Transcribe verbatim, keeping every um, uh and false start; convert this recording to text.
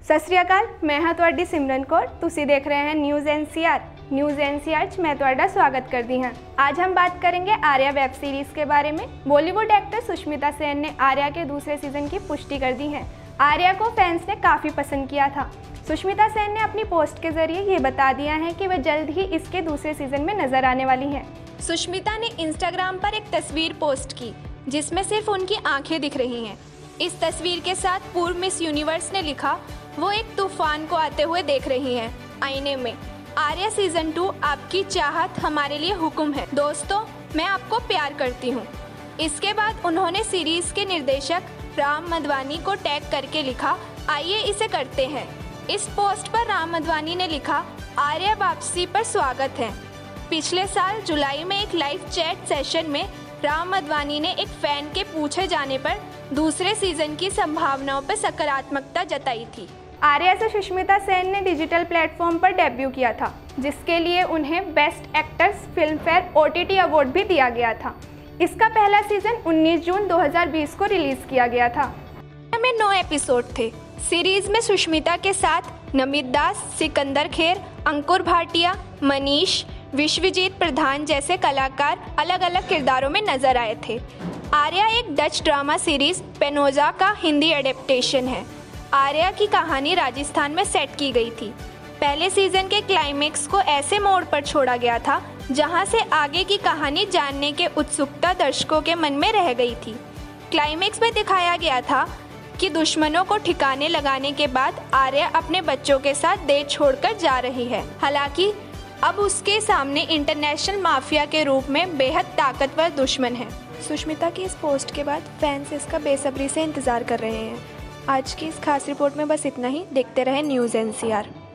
सत श्री अकाल, मैं हाँ ਤੁਹਾਡੀ सिमरन कौर। तुसी देख रहे हैं news N C R. News N C R च मैं ਤੁਹਾਡਾ स्वागत करती हाँ। आज हम बात करेंगे आर्या वेब सीरीज के बारे में। बॉलीवुड एक्टर सुष्मिता सेन ने आर्या के दूसरे सीजन की पुष्टि कर दी है। आर्या को फैंस ने काफ़ी पसंद किया था। सुष्मिता सेन ने अपनी पोस्ट के जरिए ये बता दिया है कि वह जल्द ही इसके दूसरे सीजन में नजर आने वाली हैं। सुष्मिता ने इंस्टाग्राम पर एक तस्वीर पोस्ट की जिसमें सिर्फ उनकी आंखें दिख रही हैं। इस तस्वीर के साथ पूर्व मिस यूनिवर्स ने लिखा, वो एक तूफान को आते हुए देख रही हैं आईने में। आर्या सीजन टू आपकी चाहत हमारे लिए हुक्म है। दोस्तों, मैं आपको प्यार करती हूँ। इसके बाद उन्होंने सीरीज के निर्देशक राम मधवानी को टैग करके लिखा, आइए इसे करते हैं। इस पोस्ट पर राम मधवानी ने लिखा, आर्या वापसी पर स्वागत है। पिछले साल जुलाई में एक लाइव चैट सेशन में राम मधवानी ने एक फैन के पूछे जाने पर दूसरे सीजन की संभावनाओं पर सकारात्मकता जताई थी। आर्या से सुष्मिता सेन ने डिजिटल प्लेटफॉर्म पर डेब्यू किया था, जिसके लिए उन्हें best actress Filmfare O T T award भी दिया गया था। इसका पहला सीजन उन्नीस जून दो हज़ार बीस को रिलीज किया गया था। में नौ एपिसोड थे। सीरीज में सुष्मिता के साथ नमित दास, सिकंदर खेर, अंकुर भाटिया, मनीष, विश्वजीत प्रधान जैसे कलाकार अलग अलग किरदारों में नजर आए थे। आर्या एक डच ड्रामा सीरीज पेनोजा का हिंदी एडेप्टेशन है। आर्या की कहानी राजस्थान में सेट की गई थी। पहले सीजन के क्लाइमेक्स को ऐसे मोड़ पर छोड़ा गया था जहां से आगे की कहानी जानने के उत्सुकता दर्शकों के मन में रह गई थी। क्लाइमेक्स में दिखाया गया था कि दुश्मनों को ठिकाने लगाने के बाद आर्या अपने बच्चों के साथ देश छोड़कर जा रही है। हालांकि अब उसके सामने इंटरनेशनल माफिया के रूप में बेहद ताकतवर दुश्मन है। सुष्मिता की इस पोस्ट के बाद फैंस इसका बेसब्री से इंतजार कर रहे हैं। आज की इस खास रिपोर्ट में बस इतना ही। देखते रहे न्यूज़ एन सी आर।